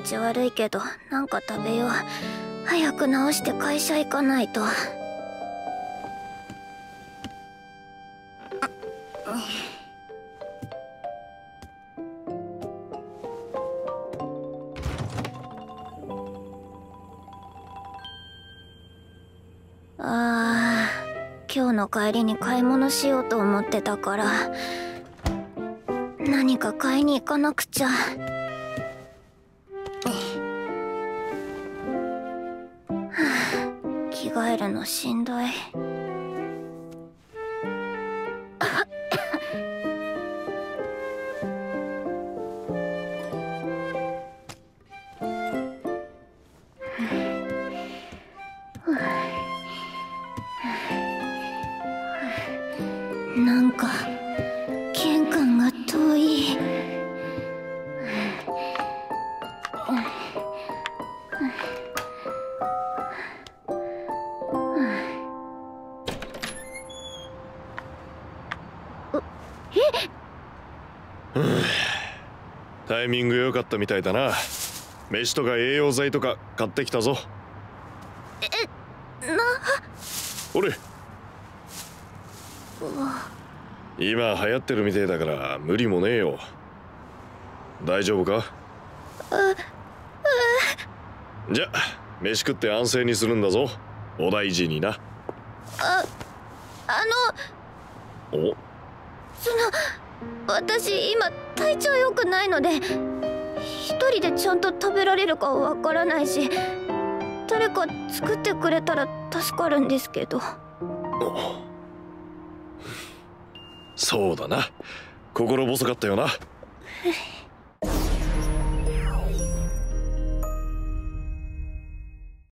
ち悪いけどなんか食べよう。早く直して会社行かないと。今日の帰りに買い物しようと思ってたから何か買いに行かなくちゃ。着替えるのしんどい。なんか玄関が遠い。 タイミング良かったみたいだな。飯とか栄養剤とか買ってきたぞ。俺今流行ってるみてえだから無理もねえよ。大丈夫か？じゃ飯食って安静にするんだぞ。お大事にな。お私今体調良くないので一人でちゃんと食べられるかわからないし、誰か作ってくれたら助かるんですけど。 そうだな、心細かったよな。